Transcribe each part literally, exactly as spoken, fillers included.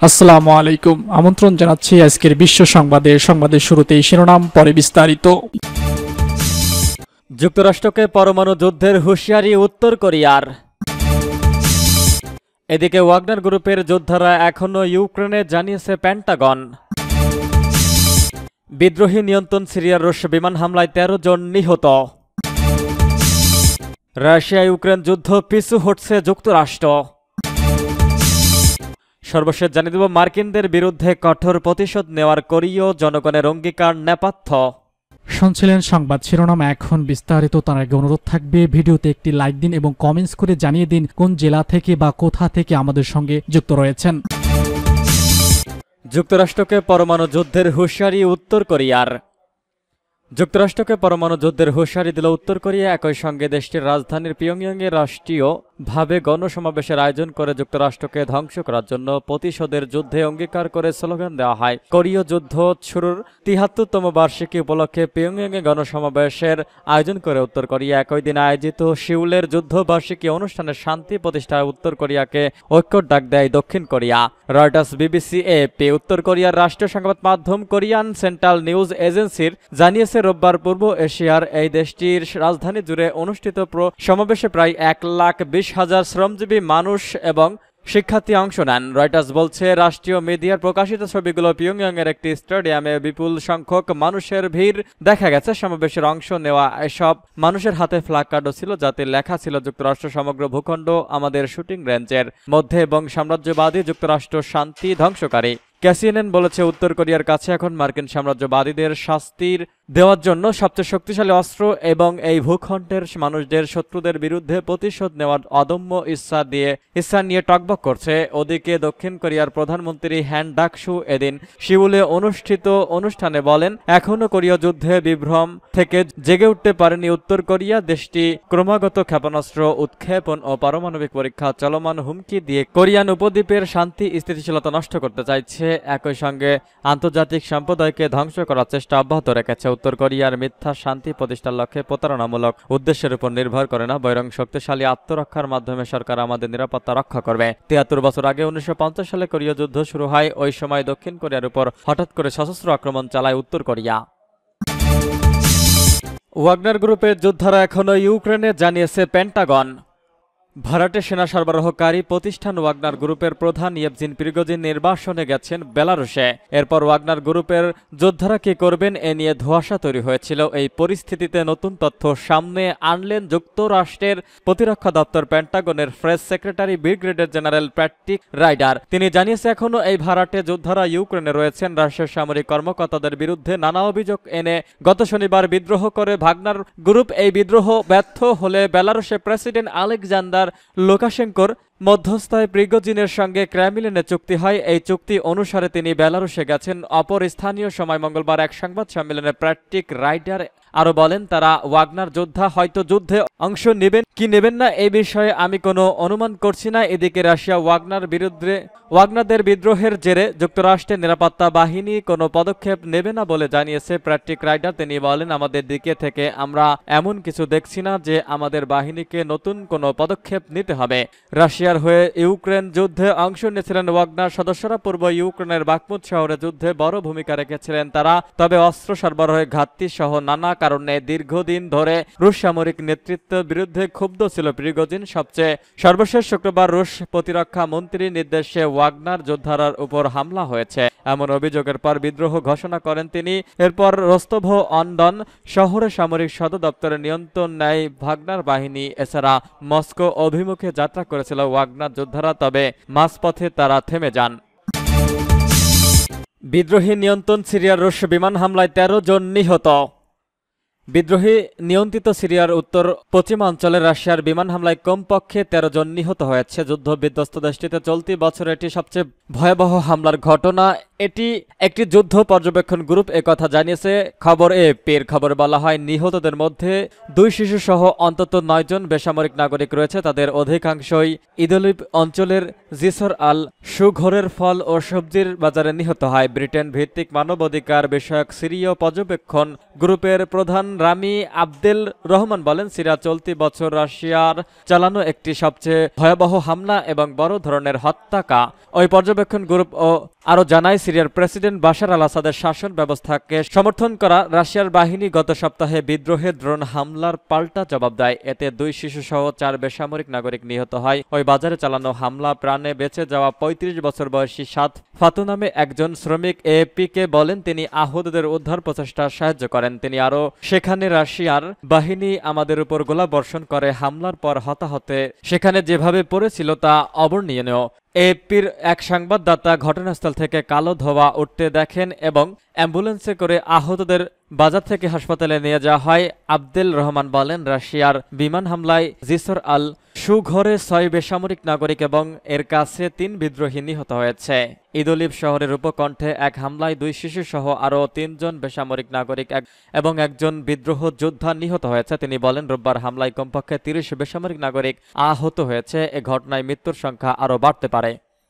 আসসালামু আলাইকুম। আমন্ত্রণ জানাচ্ছি আজকের বিশ্ব সংবাদে। সংবাদের শুরুতেই শিরোনাম, পরে বিস্তারিত। যুক্তরাষ্ট্রকে পরমাণু যুদ্ধের হুঁশিয়ারি উত্তর কোরিয়ার। এদিকে ওয়াগনার গ্রুপের যোদ্ধারা এখনো ইউক্রেনে, জানিয়েছে পেন্টাগন। বিদ্রোহী নিয়ন্ত্রণ সিরিয়ার রুশ বিমান হামলায় তেরো জন নিহত। রাশিয়া ইউক্রেন যুদ্ধ পিছু হটছে যুক্তরাষ্ট্র। সর্বশেষ জানিয়ে দেব, মার্কিনদের বিরুদ্ধে কঠোর প্রতিশোধ নেওয়ার কোরীয় জনগণের অঙ্গীকার নেপথ্য। শুনছিলেন সংবাদ শিরোনাম, এখন বিস্তারিত। তার আগে অনুরোধ থাকবে, ভিডিওতে একটি লাইক দিন এবং কমেন্টস করে জানিয়ে দিন কোন জেলা থেকে বা কোথা থেকে আমাদের সঙ্গে যুক্ত রয়েছেন। যুক্তরাষ্ট্রকে পরমাণু যুদ্ধের হুঁশিয়ারি উত্তর কোরিয়ার। যুক্তরাষ্ট্রকে পরমাণু যুদ্ধের হুঁশিয়ারি দিল উত্তর কোরিয়া। একই সঙ্গে দেশটির রাজধানীর পিয়ংইয়ংয়ে রাষ্ট্রীয় ভাবে গণসমাবেশের আয়োজন করে যুক্তরাষ্ট্রকে ধ্বংস করার জন্য প্রতিশোধের যুদ্ধে অঙ্গীকার করে স্লোগান দেওয়া হয়। কোরীয় যুদ্ধ শুরুর তিহাত্তরতম বার্ষিকী উপলক্ষে পিয়ংইয়ংয়ে গণসমাবেশের আয়োজন করে উত্তর কোরিয়া। একই দিন আয়োজিত সিউলের যুদ্ধ বার্ষিকী অনুষ্ঠানে শান্তি প্রতিষ্ঠায় উত্তর কোরিয়াকে ঐক্যর ডাক দেয় দক্ষিণ কোরিয়া। রয়টার্স, বিবিসি, এএপি, উত্তর কোরিয়ার রাষ্ট্রীয় সংবাদ মাধ্যম কোরিয়ান সেন্ট্রাল নিউজ এজেন্সির জানিয়েছে, রোববার পূর্ব এশিয়ার এই দেশটির রাজধানী জুড়ে অনুষ্ঠিত সমাবেশে প্রায় এক লাখ বিশ হাজার শ্রমজীবী মানুষ এবং শিক্ষার্থী অংশ নেন। রয়টার্স বলছে, রাষ্ট্রীয় মিডিয়ার প্রকাশিত ছবিগুলো পিয়ংইয়ংয়ের একটি স্টেডিয়ামে বিপুল সংখ্যক মানুষের ভিড় দেখা গেছে। সমাবেশের অংশ নেওয়া এসব মানুষের হাতে প্ল্যাকার্ডও ছিল, যাতে লেখা ছিল, যুক্তরাষ্ট্র সমগ্র ভূখণ্ড আমাদের শুটিং রেঞ্জের মধ্যে এবং সাম্রাজ্যবাদী যুক্তরাষ্ট্র শান্তি ধ্বংসকারী। ক্যাসিএনএন বলেছে, উত্তর কোরিয়ার কাছে এখন মার্কিন সাম্রাজ্যবাদীদের শাস্তির দেওয়ার জন্য সবচেয়ে শক্তিশালী অস্ত্র এবং এই ভূখণ্ডের মানুষদের শত্রুদের বিরুদ্ধে প্রতিশোধ নেওয়ার অদম্য ইচ্ছা দিয়ে ইচ্ছা নিয়ে টকবক করছে। ওদিকে দক্ষিণ কোরিয়ার প্রধানমন্ত্রী হ্যান ডাকসু এদিন সিউলে অনুষ্ঠিত অনুষ্ঠানে বলেন, এখনো কোরীয় যুদ্ধে বিভ্রম থেকে জেগে উঠতে পারেনি উত্তর কোরিয়া। দেশটি ক্রমাগত ক্ষেপণাস্ত্র উৎক্ষেপণ ও পারমাণবিক পরীক্ষা চলমান হুমকি দিয়ে কোরিয়ান উপদ্বীপের শান্তি স্থিতিশীলতা নষ্ট করতে চাইছে। একই সঙ্গে আন্তর্জাতিক সম্প্রদায়কে ধ্বংস করার চেষ্টা অব্যাহত রেখেছে। উত্তর কোরিয়ার মিথ্যা শান্তি প্রতিষ্ঠার লক্ষ্যে প্রতারণামূলক উদ্দেশ্যের উপর নির্ভর করে না, বরং শক্তিশালী আত্মরক্ষার মাধ্যমে সরকার আমাদের নিরাপত্তা রক্ষা করবে। তিয়াত্তর বছর আগে উনিশশো পঞ্চাশ সালে কোরীয় যুদ্ধ শুরু হয়। ওই সময় দক্ষিণ কোরিয়ার উপর হঠাৎ করে সশস্ত্র আক্রমণ চালায় উত্তর কোরিয়া। ওয়াগনার গ্রুপের যোদ্ধারা এখনো ইউক্রেনে, জানিয়েছে পেন্টাগন। ভাড়াটে সেনা সরবরাহকারী প্রতিষ্ঠান ওয়াগনার গ্রুপের প্রধান ইয়েভজিন প্রিগোজিন নির্বাসনে গেছেন বেলারুশে। এরপর ওয়াগনার গ্রুপের যোদ্ধারা কি করবেন এ নিয়ে ধোঁয়াশা তৈরি হয়েছিল। এই পরিস্থিতিতে নতুন তথ্য সামনে আনলেন যুক্তরাষ্ট্রের প্রতিরক্ষা দপ্তর পেন্টাগনের press secretary brigadier general Patrick Ryder. তিনি জানিয়েছেন, এখনো এই ভাড়াটে যোদ্ধারা ইউক্রেনে রয়েছেন। রাশিয়ার সামরিক কর্মকর্তাদের বিরুদ্ধে নানা অভিযোগ এনে গত শনিবার বিদ্রোহ করে ভাগনার গ্রুপ। এই বিদ্রোহ ব্যর্থ হলে বেলারুশের প্রেসিডেন্ট আলেকজান্ডার লুকাশেঙ্কোর মধ্যস্থায় প্রিগোজিনের সঙ্গে ক্রেমলিনে চুক্তি হয়। এই চুক্তি অনুসারে তিনি বেলারুশে গেছেন। অপর স্থানীয় সময় মঙ্গলবার এক সংবাদ সম্মেলনে প্যাট্রিক রাইডার আরো বলেন, তারা ওয়াগনার যোদ্ধা হয়তো যুদ্ধে অংশ নেবেন কি নেবেন না এই বিষয়ে আমি কোনো অনুমান করছি না। এদিকে রাশিয়া ওয়াগনার বিরুদ্ধে ওয়াগনারদের বিদ্রোহের জেরে যুক্তরাষ্ট্রের নিরাপত্তা বাহিনী কোনো পদক্ষেপ নেবে না বলে জানিয়েছে প্যাট্রিক রাইডার। তিনি বলেন, আমাদের দিকে থেকে আমরা এমন কিছু দেখছি না যে আমাদের বাহিনীকে নতুন কোনো পদক্ষেপ নিতে হবে। রাশিয়ার হয়ে ইউক্রেন যুদ্ধে অংশ নিয়েছিলেন ওয়াগনার সদস্যরা। পূর্ব ইউক্রেনের বাকমুত শহরে যুদ্ধে বড় ভূমিকা রেখেছিলেন তারা। তবে অস্ত্র সরবরাহে ঘাটতি সহ নানা কারণে দীর্ঘদিন ধরে রুশ সামরিক নেতৃত্বের বিরুদ্ধে ক্ষুব্ধ ছিল প্রিগোজিন। সবচেয়ে সর্বশেষ শুক্রবার রুশ প্রতিরক্ষা মন্ত্রীর নির্দেশে ওয়াগনার যোদ্ধারার উপর হামলা হয়েছে এমন অভিযোগের পর বিদ্রোহ ঘোষণা করেন তিনি। এরপর রস্তভ অন ডন শহরে সামরিক সদর দপ্তরের নিয়ন্ত্রণ নেয় ভাগনার বাহিনী। এছাড়া মস্কো অভিমুখে যাত্রা করেছিল ওয়াগনার যোদ্ধারা, তবে মাঝপথে তারা থেমে যান। বিদ্রোহী নিয়ন্ত্রণ সিরিয়ার রুশ বিমান হামলায় তেরো জন নিহত। বিদ্রোহী নিয়ন্ত্রিত সিরিয়ার উত্তর পশ্চিমাঞ্চলে রাশিয়ার বিমান হামলায় কমপক্ষে তেরো জন নিহত হয়েছে। যুদ্ধ বিধ্বস্ত দেশটিতে চলতি বছর এটি সবচেয়ে ভয়াবহ হামলার ঘটনা। এটি একটি যুদ্ধ পর্যবেক্ষণ গ্রুপ একথা জানিয়েছে খবর এএপির খবরে বলা হয়, নিহতদের মধ্যে দুই শিশু সহ অন্তত নয় জন বেসামরিক নাগরিক রয়েছে। তাদের অধিকাংশই ইদলিব অঞ্চলের জিসর আল সুঘরের ফল ও সবজির বাজারে নিহত হয়। ব্রিটেন ভিত্তিক মানবাধিকার বিষয়ক সিরীয় পর্যবেক্ষণ গ্রুপের প্রধান রামি আবদেল রহমান বলেন, সিরিয়া চলতি বছর রাশিয়ার চালানো একটি সবচেয়ে ভয়াবহ হামলা এবং বড় ধরনের হত্যাকা। ওই পর্যবেক্ষণ গ্রুপ ও আরও জানায়, সিরিয়ার প্রেসিডেন্ট বাশার আল আসাদের শাসন ব্যবস্থাকে সমর্থন করা রাশিয়ার বাহিনী গত সপ্তাহে বিদ্রোহে ড্রোন হামলার পাল্টা জবাব দেয়। এতে দুই শিশুসহ চার বেসামরিক নাগরিক নিহত হয়। ওই বাজারে চালানো হামলা প্রাণে বেঁচে যাওয়া পঁয়ত্রিশ বছর বয়সী সাত ফাতু নামে একজন শ্রমিক এএপিকে বলেন, তিনি আহতদের উদ্ধার প্রচেষ্টা সাহায্য করেন। তিনি আরও, সেখানে রাশিয়ার বাহিনী আমাদের উপর গোলাবর্ষণ করে হামলার পর হতাহতে সেখানে যেভাবে পড়েছিল তা অবর্ণনীয়। এপির এক সংবাদদাতা ঘটনাস্থল থেকে কালো ধোঁয়া উঠতে দেখেন এবং অ্যাম্বুলেন্সে করে আহতদের বাজার থেকে হাসপাতালে নিয়ে যাওয়া হয়। আবদেল রহমান বলেন, রাশিয়ার বিমান হামলায় জিসর আল সুঘরে ছয় বেসামরিক নাগরিক এবং এর কাছে তিন বিদ্রোহী নিহত হয়েছে। ইদলিব শহরের উপকণ্ঠে এক হামলায় দুই শিশু সহ আরও তিনজন বেসামরিক নাগরিক এবং একজন বিদ্রোহ যোদ্ধা নিহত হয়েছে। তিনি বলেন, রোববার হামলায় কমপক্ষে তিরিশ বেসামরিক নাগরিক আহত হয়েছে। এ ঘটনায় মৃত্যুর সংখ্যা আরও বাড়তে পারে।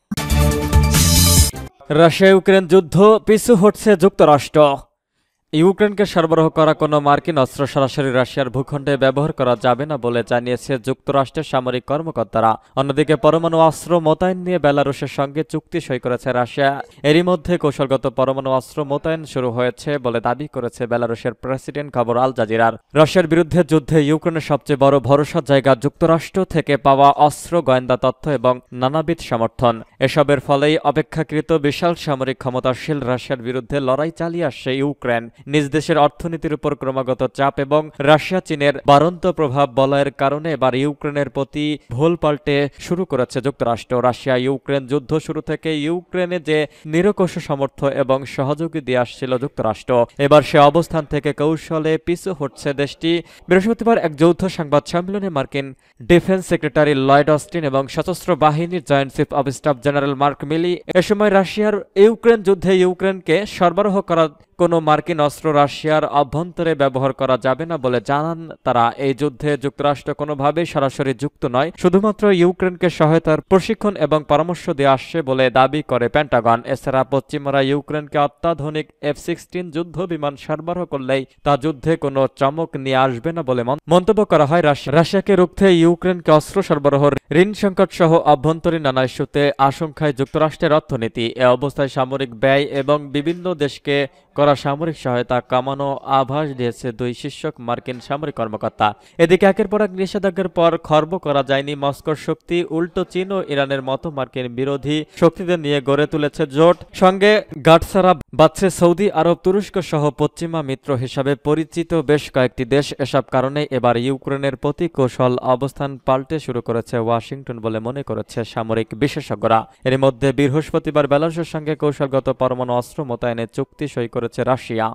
রাশিয়া ইউক্রেন যুদ্ধ, পিছু হটছে যুক্তরাষ্ট্র। ইউক্রেনকে সরবরাহ করা কোনো মার্কিন অস্ত্র সরাসরি রাশিয়ার ভূখণ্ডে ব্যবহার করা যাবে না বলে জানিয়েছে যুক্তরাষ্ট্রের সামরিক কর্মকর্তারা। অন্যদিকে পরমাণু অস্ত্র মোতায়েন নিয়ে বেলারুশের সঙ্গে চুক্তি সই করেছে রাশিয়া। এরই মধ্যে কৌশলগত পরমাণু অস্ত্র মোতায়েন শুরু হয়েছে বলে দাবি করেছে বেলারুশের প্রেসিডেন্ট খবর আল জাজিরার। রাশিয়ার বিরুদ্ধে যুদ্ধে ইউক্রেনের সবচেয়ে বড় ভরসার জায়গা যুক্তরাষ্ট্র থেকে পাওয়া অস্ত্র, গোয়েন্দা তথ্য এবং নানাবিধ সমর্থন। এসবের ফলেই অপেক্ষাকৃত বিশাল সামরিক ক্ষমতাশীল রাশিয়ার বিরুদ্ধে লড়াই চালিয়ে আসছে ইউক্রেন। নিজ দেশের অর্থনীতির উপর ক্রমাগত চাপ এবং রাশিয়া চীনের বাড়ন্ত প্রভাব বলয়ের কারণে এবার ইউক্রেনের প্রতি ভোল পাল্টে শুরু করেছে যুক্তরাষ্ট্র। রাশিয়া ইউক্রেন যুদ্ধ শুরু থেকে ইউক্রেনে যে নিরঙ্কুশ সমর্থন এবং সহযোগী দিয়ে আসছিল যুক্তরাষ্ট্র, এবার সে অবস্থান থেকে কৌশলে পিছু হটছে দেশটি। বৃহস্পতিবার এক যৌথ সংবাদ সম্মেলনে মার্কিন ডিফেন্স সেক্রেটারি লয়েড অস্টিন এবং সশস্ত্র বাহিনীর joint chief of staff general Mark Milley এ সময় রাশিয়ার ইউক্রেন যুদ্ধে ইউক্রেনকে সরবরাহ করা কোনো মার্কিন অস্ত্র রাশিয়ার অভ্যন্তরে ব্যবহার করা যাবে না বলে জানান তারা। এই যুদ্ধে যুক্তরাষ্ট্র কোনোভাবেই সরাসরি যুক্ত নয়, শুধুমাত্র ইউক্রেনকে সহায়তার প্রশিক্ষণ এবং পরামর্শ দিয়ে আসছে বলে দাবি করে পেন্টাগন। এছাড়া পশ্চিমারা ইউক্রেনকে অত্যাধুনিক এফ সিক্সটিন যুদ্ধ বিমান সরবরাহ করলেই তা যুদ্ধে কোনো চমক নিয়ে আসবে না বলে মন্তব্য করা হয়। রাশিয়াকে রুখতে ইউক্রেনকে অস্ত্র সরবরাহ, ঋণ সংকট সহ অভ্যন্তরীণ নানা ইস্যুতে আশঙ্কায় যুক্তরাষ্ট্রের অর্থনীতি। এ অবস্থায় সামরিক ব্যয় এবং বিভিন্ন দেশকে করা সামরিক সহায়তা কমানো আভাস দিয়েছে দুই শীর্ষক মার্কিন সামরিক কর্মকর্তা। এদিকে একের পর এক নিষেধাজ্ঞার পর খর্ব করা যায়নি মস্কোর শক্তি। উল্টো চীন ও ইরানের মতো মার্কিন বিরোধী শক্তিদের নিয়ে গড়ে তুলেছে জোট। সঙ্গে গাঁটছড়া বাঁধছে সৌদি আরব, তুরস্ক সহ পশ্চিমা মিত্র হিসাবে পরিচিত বেশ কয়েকটি দেশ। এসব কারণে এবার ইউক্রেনের প্রতি কৌশল অবস্থান পাল্টে শুরু করেছে ওয়াশিংটন বলে মনে করেছে সামরিক বিশেষজ্ঞরা। এর মধ্যে বৃহস্পতিবার বেলারুশের সঙ্গে কৌশলগত পরমাণু অস্ত্র মোতায়েনের চুক্তি সই করেছে রাশিয়া।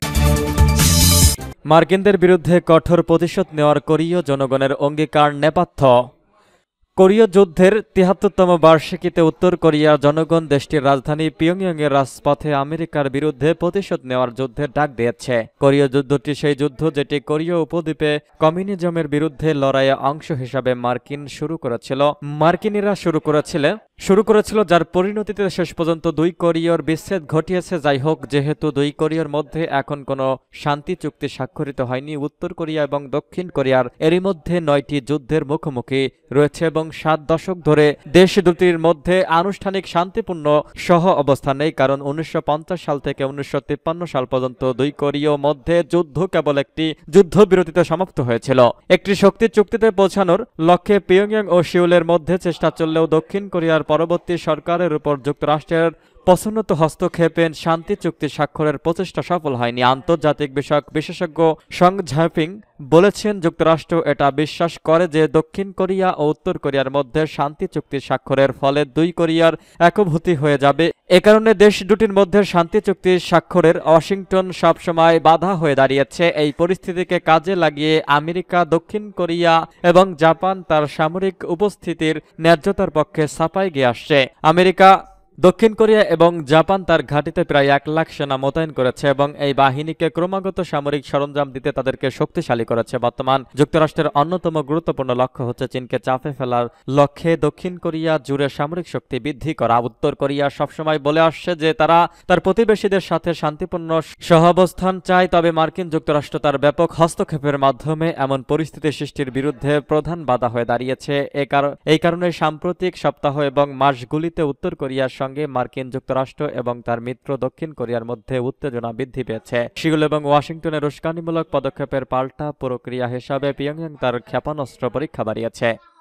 মার্কিনদের বিরুদ্ধে কঠোর প্রতিশোধ নেওয়ার কোরীয় জনগণের অঙ্গীকার নেপথ্য। কোরীয় যুদ্ধের তিয়াত্তরতম বার্ষিকীতে উত্তর কোরিয়ার জনগণ দেশটির রাজধানী পিয়ংইয়ংয়ের রাজপথে আমেরিকার বিরুদ্ধে প্রতিশোধ নেওয়ার যুদ্ধের ডাক দিয়েছে। কোরীয় যুদ্ধটি সেই যুদ্ধ যেটি কোরীয় উপদ্বীপে কমিউনিজমের বিরুদ্ধে লড়াইয়ে অংশ হিসাবে মার্কিন শুরু করেছিল মার্কিনিরা শুরু করেছিল শুরু করেছিল যার পরিণতিতে শেষ পর্যন্ত দুই কোরীয়র বিচ্ছেদ ঘটিয়েছে। যাই হোক, যেহেতু দুই কোরীয়র মধ্যে এখন কোনো শান্তি চুক্তি স্বাক্ষরিত হয়নি, উত্তর কোরিয়া এবং দক্ষিণ কোরিয়ার এরই মধ্যে নয়টি যুদ্ধের মুখোমুখি রয়েছে এবং সাত দশক ধরে দেশ দুটির মধ্যে আনুষ্ঠানিক শান্তিপূর্ণ সহ অবস্থান নেই। কারণ উনিশশো পঞ্চাশ সাল থেকে উনিশশো তিপ্পান্ন সাল পর্যন্ত দুই কোরীয় মধ্যে যুদ্ধ কেবল একটি যুদ্ধবিরতিতে সমাপ্ত হয়েছিল। একটি শক্তি চুক্তিতে পৌঁছানোর লক্ষ্যে পিয়ংইয়ং ও সিউলের মধ্যে চেষ্টা চললেও দক্ষিণ কোরিয়ার পরবর্তী সরকারের উপর যুক্তরাষ্ট্রের প্রচ্ছন্ন হস্তক্ষেপে শান্তি চুক্তি স্বাক্ষরের প্রচেষ্টা সফল হয়নি। আন্তর্জাতিক বিষয়ক বিশেষজ্ঞ সং ঝাপিং বলেছেন, যুক্তরাষ্ট্র এটা বিশ্বাস করে যে দক্ষিণ কোরিয়া ও উত্তর কোরিয়ার মধ্যে শান্তি চুক্তি স্বাক্ষরের ফলে দুই কোরিয়ার একভূতি হয়ে যাবে। এ কারণে দেশ দুটির মধ্যে শান্তি চুক্তি স্বাক্ষরের ওয়াশিংটন সবসময় বাধা হয়ে দাঁড়িয়েছে। এই পরিস্থিতিকে কাজে লাগিয়ে আমেরিকা, দক্ষিণ কোরিয়া এবং জাপান তার সামরিক উপস্থিতির ন্যায্যতার পক্ষে সাফাই গিয়ে আসছে। আমেরিকা দক্ষিণ কোরিয়া এবং জাপান তার ঘাঁটিতে প্রায় এক লাখ সেনা মোতায়েন করেছে এবং এই বাহিনীকে ক্রমাগত সামরিক সরঞ্জাম দিতে তাদেরকে শক্তিশালী করেছে। বর্তমান যুক্তরাষ্ট্রের অন্যতম গুরুত্বপূর্ণ লক্ষ্য হচ্ছে চীনকে চাপে ফেলার লক্ষ্যে দক্ষিণ কোরিয়া জুড়ে সামরিক শক্তি বৃদ্ধি করা। উত্তর কোরিয়া সবসময় বলে আসছে যে তারা তার প্রতিবেশীদের সাথে শান্তিপূর্ণ সহাবস্থান চায়, তবে মার্কিন যুক্তরাষ্ট্র তার ব্যাপক হস্তক্ষেপের মাধ্যমে এমন পরিস্থিতি সৃষ্টির বিরুদ্ধে প্রধান বাধা হয়ে দাঁড়িয়েছে। এই কারণে সাম্প্রতিক সপ্তাহ এবং মাসগুলিতে উত্তর কোরিয়ার সঙ্গে মার্কিন যুক্তরাষ্ট্র এবং তার মিত্র দক্ষিণ কোরিয়ার মধ্যে উত্তেজনা বৃদ্ধি পেয়েছে। সিউল এবং ওয়াশিংটনের উস্কানিমূলক পদক্ষেপের পাল্টা প্রক্রিয়া হিসাবে পিয়ংইয়ং তার ক্ষেপণাস্ত্র পরীক্ষা বাড়িয়েছে।